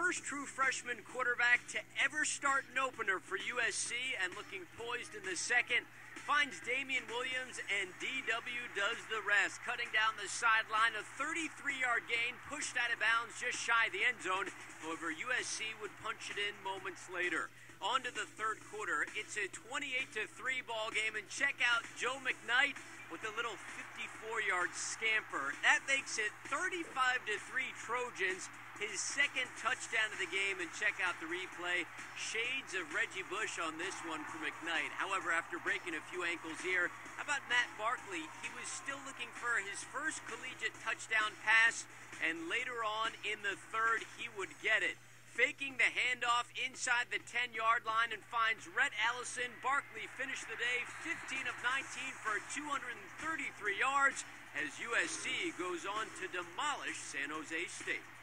first true freshman quarterback to ever start an opener for USC, and looking poised in the second, finds Damian Williams, and DW does the rest, cutting down the sideline. A 33-yard gain, pushed out of bounds just shy of the end zone. However, USC would punch it in moments later. On to the third quarter. It's a 28-3 ball game, and check out Joe McKnight with a little 54-yard scamper. That makes it 35-3 Trojans. His second touchdown of the game, and check out the replay. Shades of Reggie Bush on this one for McKnight. However, after breaking a few ankles here, how about Matt Barkley? He was still looking for his first collegiate touchdown pass, and later on in the third, he would get it. Faking the handoff inside the 10-yard line and finds Rhett Allison. Barkley finished the day 15 of 19 for 233 yards as USC goes on to demolish San Jose State.